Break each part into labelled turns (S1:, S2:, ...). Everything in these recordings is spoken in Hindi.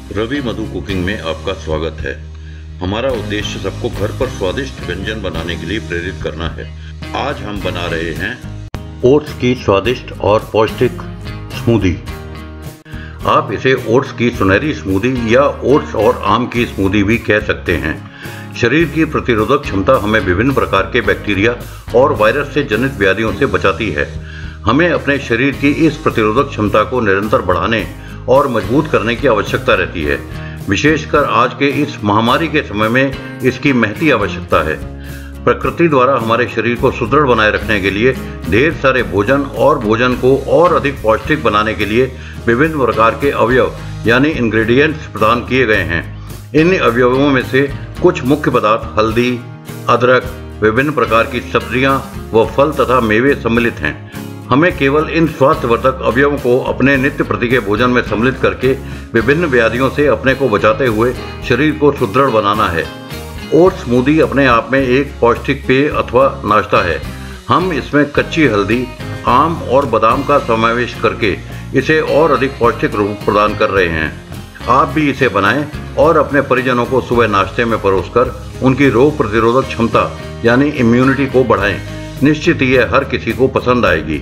S1: रवि मधु कुकिंग में आपका स्वागत है। हमारा उद्देश्य सबको घर पर स्वादिष्ट व्यंजन बनाने के लिए प्रेरित करना है। आज हम बना रहे हैं ओट्स की स्वादिष्ट और पौष्टिक स्मूदी। आप इसे ओट्स की सुनहरी स्मूदी या ओट्स और आम की स्मूदी भी कह सकते हैं। शरीर की प्रतिरोधक क्षमता हमें विभिन्न प्रकार के बैक्टीरिया और वायरस से जनित व्याधियों से बचाती है। हमें अपने शरीर की इस प्रतिरोधक क्षमता को निरंतर बढ़ाने और मजबूत करने की आवश्यकता रहती है। विशेषकर आज के इस महामारी के समय में इसकी महती आवश्यकता है। प्रकृति द्वारा हमारे शरीर को सुदृढ़ बनाए रखने के लिए ढेर सारे भोजन को और अधिक पौष्टिक बनाने के लिए विभिन्न प्रकार के अवयव यानी इंग्रेडिएंट्स प्रदान किए गए हैं। इन अवयवों में से कुछ मुख्य पदार्थ हल्दी, अदरक, विभिन्न प्रकार की सब्जियां व फल तथा मेवे सम्मिलित हैं। हमें केवल इन स्वास्थ्यवर्धक अवयवों को अपने नित्य प्रति के भोजन में सम्मिलित करके विभिन्न व्याधियों से अपने को बचाते हुए शरीर को सुदृढ़ बनाना है। ओट्स स्मूदी अपने आप में एक पौष्टिक पेय अथवा नाश्ता है। हम इसमें कच्ची हल्दी, आम और बादाम का समावेश करके इसे और अधिक पौष्टिक रूप प्रदान कर रहे हैं। आप भी इसे बनाएं और अपने परिजनों को सुबह नाश्ते में परोसकर उनकी रोग प्रतिरोधक क्षमता यानी इम्यूनिटी को बढ़ाएं। निश्चित ही यह हर किसी को पसंद आएगी।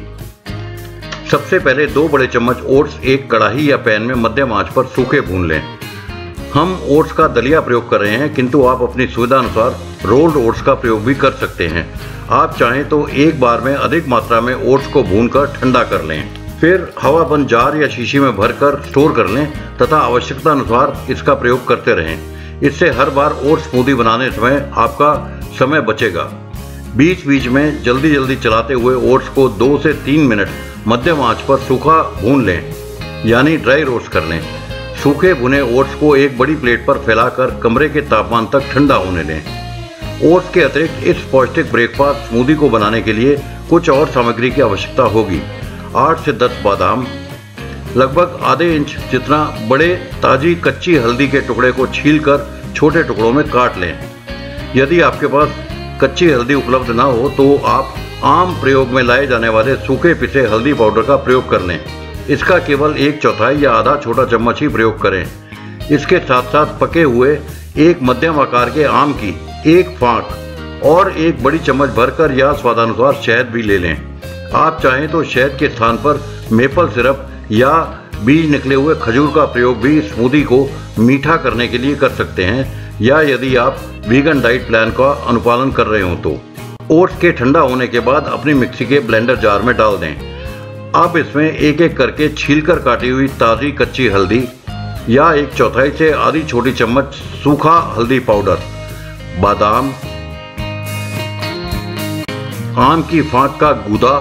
S1: सबसे पहले 2 बड़े चम्मच ओट्स एक कढ़ाई या पैन में मध्यम आंच पर सूखे भून लें। हम ओट्स का दलिया प्रयोग कर रहे हैं, किंतु आप अपनी सुविधा अनुसार रोल्ड ओट्स का प्रयोग भी कर सकते हैं। आप चाहें तो एक बार में अधिक मात्रा में ओट्स को भूनकर ठंडा कर लें, फिर हवाबंद जार या शीशी में भरकर स्टोर कर लें तथा आवश्यकता अनुसार इसका प्रयोग करते रहें। इससे हर बार ओट्स स्मूदी बनाने समय आपका समय बचेगा। बीच बीच में जल्दी चलाते हुए ओट्स को 2 से 3 मिनट मध्यम आंच पर सूखा भून लें यानी ड्राई रोस्ट कर लें। सूखे भुने ओट्स को एक बड़ी प्लेट पर फैलाकर कमरे के तापमान तक ठंडा होने दें। ओट्स के अतिरिक्त इस पौष्टिक ब्रेकफास्ट स्मूदी को बनाने के लिए कुछ और सामग्री की आवश्यकता होगी। 8 से 10 बादाम, लगभग आधे इंच जितना बड़े ताजी कच्ची हल्दी के टुकड़े को छीलकर छोटे टुकड़ों में काट लें। यदि आपके पास कच्ची हल्दी उपलब्ध ना हो तो आप आम प्रयोग में लाए जाने वाले सूखे पिसे हल्दी पाउडर का प्रयोग कर लें। इसका केवल 1/4 या आधा छोटा चम्मच ही प्रयोग करें। इसके साथ साथ पके हुए एक मध्यम आकार के आम की 1 फांक और 1 बड़ी चम्मच भरकर या स्वादानुसार शहद भी ले लें। आप चाहें तो शहद के स्थान पर मेपल सिरप या बीज निकले हुए खजूर का प्रयोग भी स्मूदी को मीठा करने के लिए कर सकते हैं, या यदि आप वीगन डाइट प्लान का अनुपालन कर रहे हो तो। ओट्स के ठंडा होने के बाद अपनी मिक्सी के ब्लेंडर जार में डाल दें। अब इसमें एक एक करके छीलकर काटी हुई ताज़ी कच्ची हल्दी या 1/4 से आधी छोटी चम्मच सूखा हल्दी पाउडर, बादाम, आम की फांक का गूदा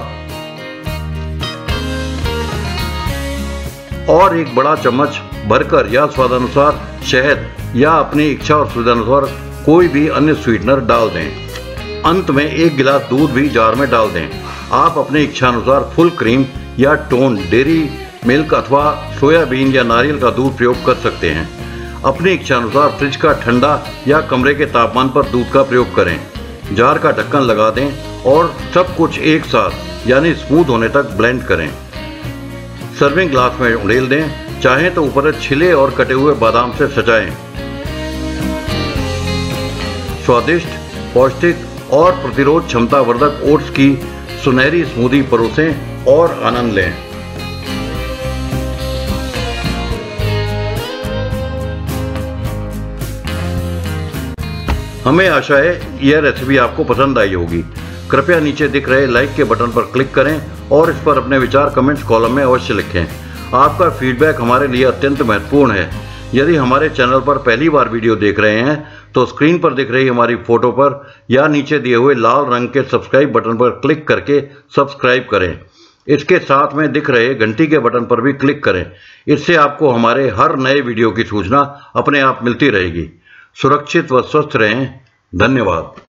S1: और 1 बड़ा चम्मच भरकर या स्वादानुसार शहद या अपनी इच्छा और सुविधानुसार कोई भी अन्य स्वीटनर डाल दें। अंत में 1 गिलास दूध भी जार में डाल दें। आप अपनी इच्छा अनुसार फुल क्रीम या टोन डेयरी मिल्क अथवा सोयाबीन या नारियल का दूध प्रयोग कर सकते हैं। अपनी इच्छा अनुसार फ्रिज का ठंडा या कमरे के तापमान पर दूध का प्रयोग करें। जार का ढक्कन लगा दें और सब कुछ एक साथ यानी स्मूथ होने तक ब्लेंड करें। सर्विंग ग्लास में उंडेल दें। चाहें तो ऊपर छिले और कटे हुए बादाम से सजाएं। स्वादिष्ट, पौष्टिक और प्रतिरोध क्षमता वर्धक ओट्स की सुनहरी स्मूदी परोसें और आनंद लें। हमें आशा है यह रेसिपी आपको पसंद आई होगी। कृपया नीचे दिख रहे लाइक के बटन पर क्लिक करें और इस पर अपने विचार कमेंट्स कॉलम में अवश्य लिखें। आपका फीडबैक हमारे लिए अत्यंत महत्वपूर्ण है। यदि हमारे चैनल पर पहली बार वीडियो देख रहे हैं तो स्क्रीन पर दिख रही हमारी फोटो पर या नीचे दिए हुए लाल रंग के सब्सक्राइब बटन पर क्लिक करके सब्सक्राइब करें। इसके साथ में दिख रहे घंटी के बटन पर भी क्लिक करें। इससे आपको हमारे हर नए वीडियो की सूचना अपने आप मिलती रहेगी। सुरक्षित व स्वस्थ रहें। धन्यवाद।